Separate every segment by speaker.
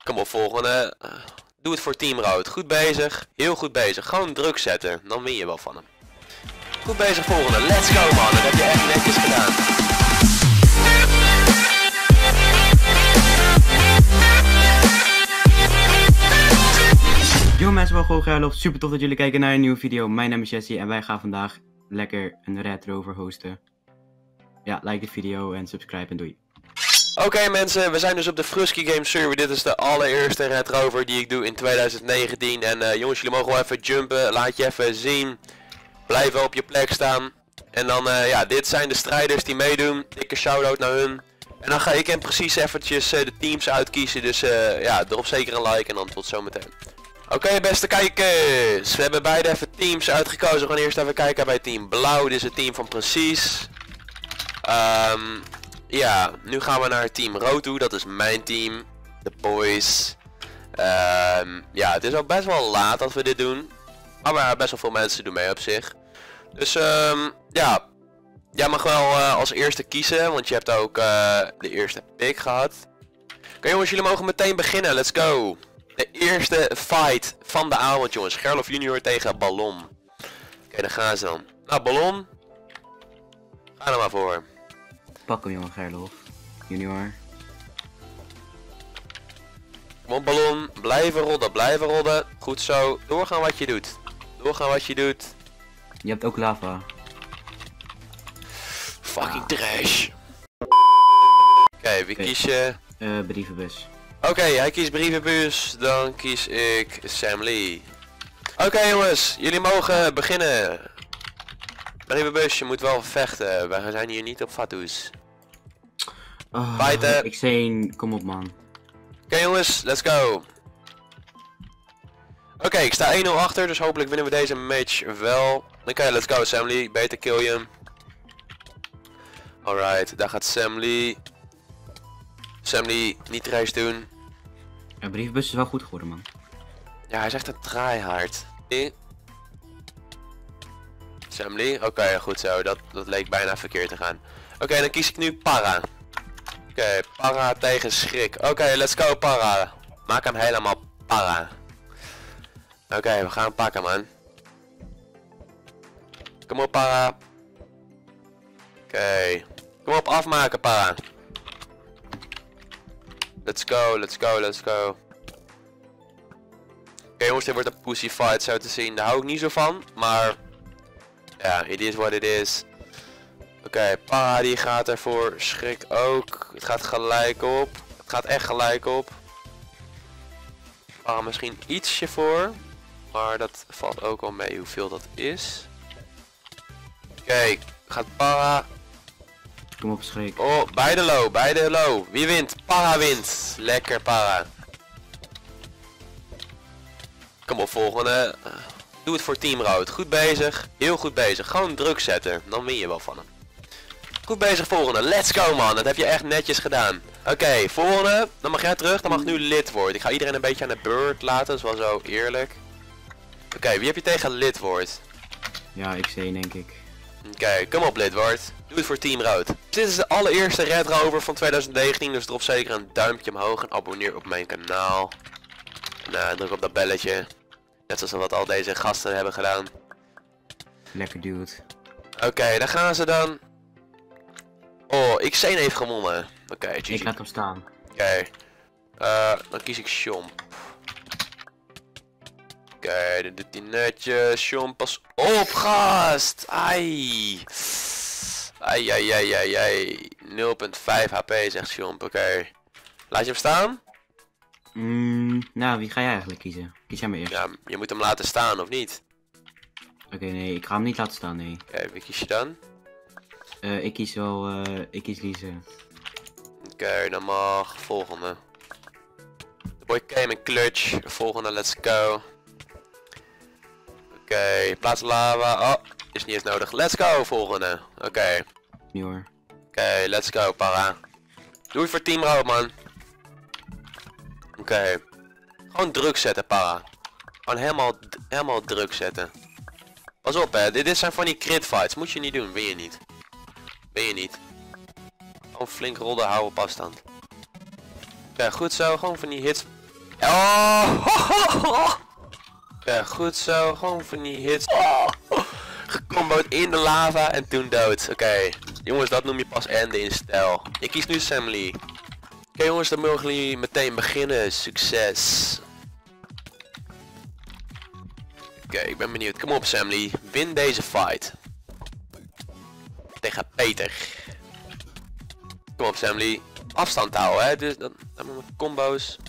Speaker 1: Kom op, volgende. Doe het voor Team Rood. Goed bezig. Heel goed bezig. Gewoon druk zetten. Dan win je wel van hem. Goed bezig, volgende. Let's go, man. Dat heb je echt netjes gedaan.
Speaker 2: Yo mensen, wel gewoon geil. Super tof dat jullie kijken naar een nieuwe video. Mijn naam is Jesse en wij gaan vandaag lekker een Red Rover hosten. Ja, like de video en subscribe en doei.
Speaker 1: Oké mensen, we zijn dus op de Frusky Game server. Dit is de allereerste Red Rover die ik doe in 2019. En jongens, jullie mogen wel even jumpen. Laat je even zien. Blijf wel op je plek staan. En dan, ja, dit zijn de strijders die meedoen. Dikke shout-out naar hun. En dan ga ik hem precies eventjes de teams uitkiezen. Dus ja, drop zeker een like en dan tot zometeen. Oké, beste kijkers. We hebben beide even teams uitgekozen. We gaan eerst even kijken bij team Blauw. Dit is het team van Precies. Ja, nu gaan we naar team Rood toe. Dat is mijn team. De boys. Ja, het is ook best wel laat dat we dit doen. Maar best wel veel mensen doen mee op zich. Dus ja, jij mag wel als eerste kiezen. Want je hebt ook de eerste pick gehad. Oké jongens, jullie mogen meteen beginnen. Let's go. De eerste fight van de avond jongens. Gerlof junior tegen Ballon. Oké, daar gaan ze dan. Nou Ballon. Ga er maar voor.
Speaker 2: Pak hem jongen, Gerlof junior.
Speaker 1: Kom op Ballon. Blijven rodden, blijven rodden. Goed zo. Doorgaan wat je doet. Doorgaan wat je doet.
Speaker 2: Je hebt ook lava.
Speaker 1: Fucking trash. Oké, wie kies je?
Speaker 2: Brievenbus.
Speaker 1: Oké, hij kiest brievenbus. Dan kies ik Sam Lee. Oké jongens, jullie mogen beginnen. Brievenbus, je moet wel vechten. Wij zijn hier niet op fatsoes. Fighten.
Speaker 2: Ik zei, kom op man.
Speaker 1: Oké jongens, let's go. Oké, ik sta 1-0 achter, dus hopelijk winnen we deze match wel. Oké, let's go Sam Lee. Beter kill je hem. Alright, daar gaat Sam Lee. Sam Lee, niet race doen.
Speaker 2: Ja, brievenbus is wel goed geworden man.
Speaker 1: Ja, hij zegt een tryhard. Sam Lee, oké, goed zo. Dat leek bijna verkeerd te gaan. Oké, dan kies ik nu Para. Oké, Para tegen Schrik. Oké, let's go Para. Maak hem helemaal Para. Oké, we gaan hem pakken man. Kom op Para. Oké. Kom op, afmaken Para. Let's go, let's go, let's go. Oké jongens, dit wordt een pussy fight zo te zien. Daar hou ik niet zo van, maar... Ja, it is what it is. Oké, Para die gaat ervoor. Schrik ook. Het gaat gelijk op. Het gaat echt gelijk op. Para misschien ietsje voor. Maar dat valt ook wel mee hoeveel dat is. Oké, gaat Para.
Speaker 2: Kom op Schrik.
Speaker 1: Oh, beide low, beide low. Wie wint? Para wint. Lekker Para. Kom op, volgende. Doe het voor Team Rood. Goed bezig. Heel goed bezig. Gewoon druk zetten. Dan win je wel van hem. Goed bezig, volgende. Let's go man. Dat heb je echt netjes gedaan. Oké, volgende. Dan mag jij terug. Dan mag nu lid worden. Ik ga iedereen een beetje aan de beurt laten. Dat is wel zo eerlijk. Oké, wie heb je tegen Lidwoord?
Speaker 2: Ja, ik zei denk ik.
Speaker 1: Oké, kom op Lidwoord. Doe het voor Team Rood. Dit is de allereerste Red Rover van 2019. Dus drop zeker een duimpje omhoog. En abonneer op mijn kanaal. En druk op dat belletje. Net zoals wat al deze gasten hebben gedaan.
Speaker 2: Lekker dude.
Speaker 1: Oké, daar gaan ze dan. Oh, Xene heeft gewonnen. Oké, GG.
Speaker 2: Ik laat hem staan.
Speaker 1: Oké. Dan kies ik Chomp. Oké, dan doet hij netjes. Chomp, pas op, gast! Ai. Ai, ai, ai, ai, ai. 0,5 HP zegt Chomp. Oké. Laat je hem staan?
Speaker 2: Nou, wie ga jij eigenlijk kiezen? Kies jij maar eerst.
Speaker 1: Ja, je moet hem laten staan, of niet?
Speaker 2: Oké, nee, ik ga hem niet laten staan, nee.
Speaker 1: Oké, wie kies je dan?
Speaker 2: Ik kies wel, ik kies Lise.
Speaker 1: Oké, dan mag volgende. De boy came in clutch. Volgende, let's go. Oké, plaats lava. Oh, is niet eens nodig. Let's go, volgende. Oké.
Speaker 2: Nu hoor.
Speaker 1: Oké, let's go, Para. Doe het voor Team Rood, man. Oké. Gewoon druk zetten, Para. Gewoon helemaal druk zetten. Pas op, hè. Dit zijn van die crit fights. Moet je niet doen. Win je niet. Win je niet. Gewoon flink rollen, hou op afstand. Oké, goed zo. Gewoon van die hits Oh! Ja, goed zo. Gewoon van die hits. Oh! Gecombo'd in de lava en toen dood. Oké. Jongens, dat noem je pas enden in stijl. Ik kies nu Sam Lee. Oké, jongens, dan mogen jullie meteen beginnen. Succes. Oké, ik ben benieuwd. Kom op, Sam Lee. Win deze fight. Tegen Peter. Kom op, Sam Lee. Afstand houden, hè. Dus dan met combo's.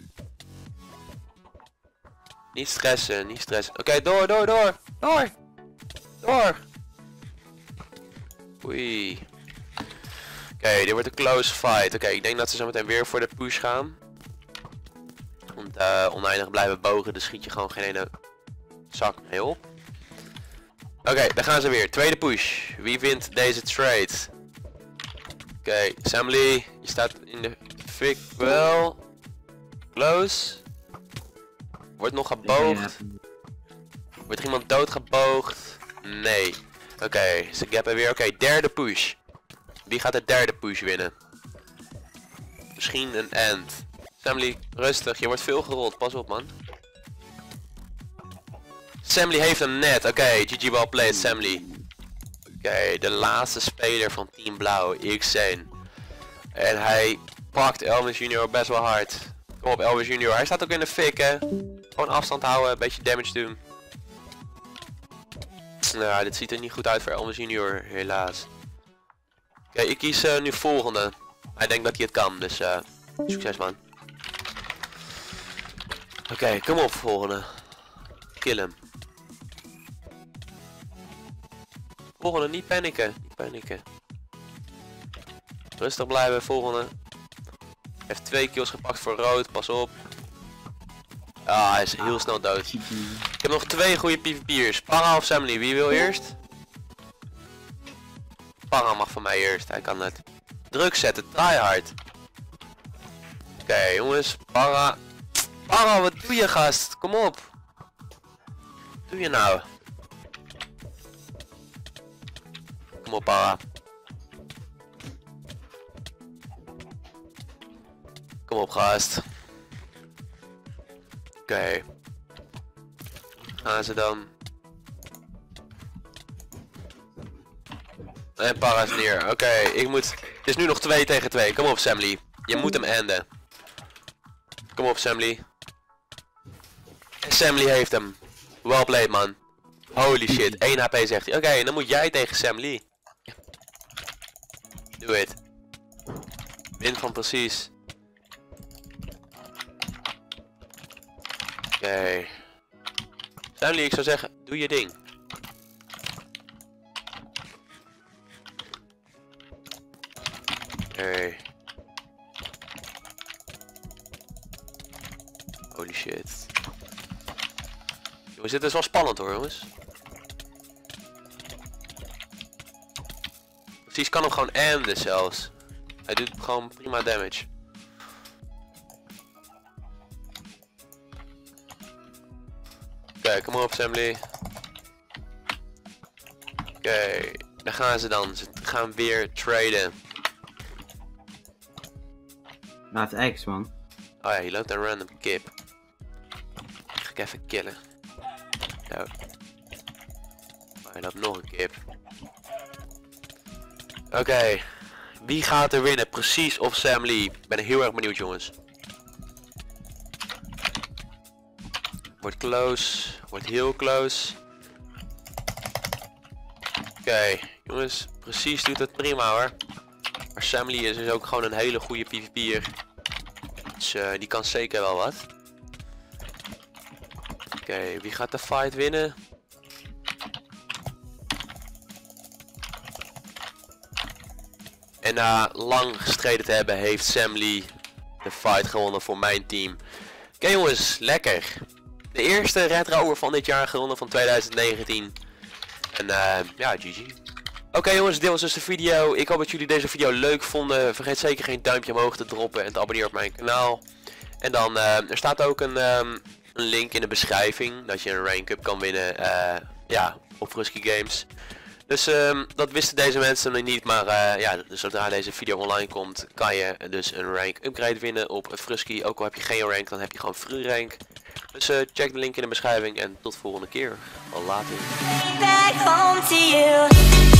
Speaker 1: Niet stressen, niet stressen. Oké, door. Door. Oei. Oké, dit wordt een close fight. Oké, ik denk dat ze zo meteen weer voor de push gaan. Want oneindig blijven bogen, dan schiet je gewoon geen ene zak mee op. Oké, daar gaan ze weer. Tweede push. Wie wint deze trade? Oké, Sam Lee, je staat in de fik wel. Close. Wordt nog geboogd. Wordt er iemand doodgeboogd? Nee. Oké, ze gappen weer. Oké, derde push. Wie gaat de derde push winnen? Misschien een end. Sam Lee, rustig. Je wordt veel gerold. Pas op, man. Sam Lee heeft hem net. Oké, GG well played, Sam Lee. Oké, de laatste speler van Team Blauw, Xane. En hij pakt Elvis Junior best wel hard. Kom op, Elvis Junior. Hij staat ook in de fik, hè. Gewoon afstand houden, een beetje damage doen. Nou, dit ziet er niet goed uit voor Elvis Junior, helaas. Oké, ik kies nu volgende. Hij denkt dat hij het kan, dus succes, man. Oké, kom op, volgende. Kill hem. Volgende, niet panieken. Niet panieken. Rustig blijven, volgende. Heeft 2 kills gepakt voor rood, pas op. Ah, hij is heel snel dood. Ik heb nog 2 goede PvP'ers. Parra of Sam Lee, wie wil eerst? Parra mag van mij eerst, hij kan het. Druk zetten, tryhard. Oké, jongens, Parra. Parra, wat doe je, gast? Kom op. Wat doe je nou? Kom op, Parra. Kom op, gast. Oké. Gaan ze dan. En Parra is neer. Oké, ik moet... Het is nu nog 2 tegen 2. Kom op, Sam Lee. Je moet hem enden. Kom op, Sam Lee. En Sam Lee heeft hem. Well played, man. Holy shit. 1 HP zegt hij. Oké, dan moet jij tegen Sam Lee. Doe het. Win van precies. Oké. Sam Lee, ik zou zeggen, doe je ding. Oké. Holy shit. Jongens, dit is wel spannend hoor, jongens. Precies, kan hem gewoon enden zelfs. Hij doet gewoon prima damage. Oké, kom op, Sam Lee. Oké, daar gaan ze dan. Ze gaan weer traden.
Speaker 2: Laat X, man.
Speaker 1: Oh ja, hier loopt een random kip. Ga ik even killen. Zo. Oh, hier loopt nog een kip. Oké, wie gaat er winnen? Precies of Sam Lee? Ik ben heel erg benieuwd, jongens. Wordt close, wordt heel close. Oké, jongens, precies doet het prima hoor. Maar Sam Lee is dus ook gewoon een hele goede PvP'er. Dus die kan zeker wel wat. Oké, wie gaat de fight winnen? En na lang gestreden te hebben heeft Sam Lee de fight gewonnen voor mijn team. Oké, jongens, lekker. De eerste Red Rover van dit jaar gewonnen van 2019. En ja, GG. Oké, jongens, dit was dus de video. Ik hoop dat jullie deze video leuk vonden. Vergeet zeker geen duimpje omhoog te droppen en te abonneren op mijn kanaal. En dan, er staat ook een link in de beschrijving dat je een rank-up kan winnen ja, op Rusky Games. Dus dat wisten deze mensen nog niet, maar ja, dus zodra deze video online komt, kan je dus een rank upgrade winnen op Frusky. Ook al heb je geen rank, dan heb je gewoon free rank. Dus check de link in de beschrijving en tot volgende keer. Al later.